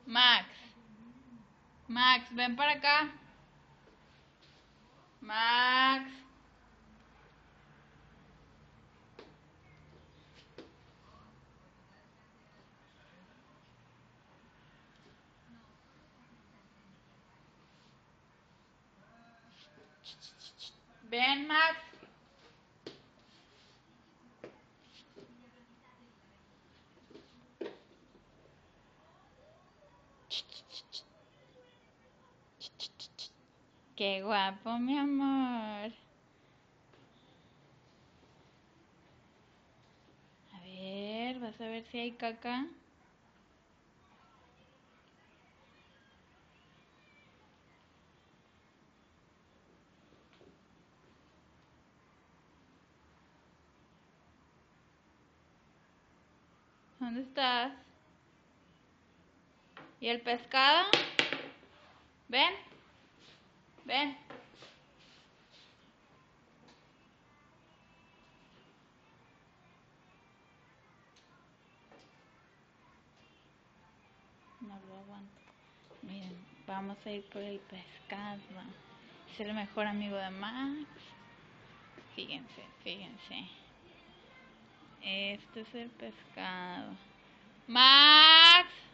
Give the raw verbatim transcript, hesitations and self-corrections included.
Max, Max, ven para acá. Max. Ven, Max. Qué guapo, mi amor. A ver, vas a ver si hay caca. ¿Dónde estás? ¿Y el pescado? Ven, ven. No lo aguanto. Miren, vamos a ir por el pescado. Es el mejor amigo de Max. Fíjense, fíjense. Este es el pescado. ¡Max!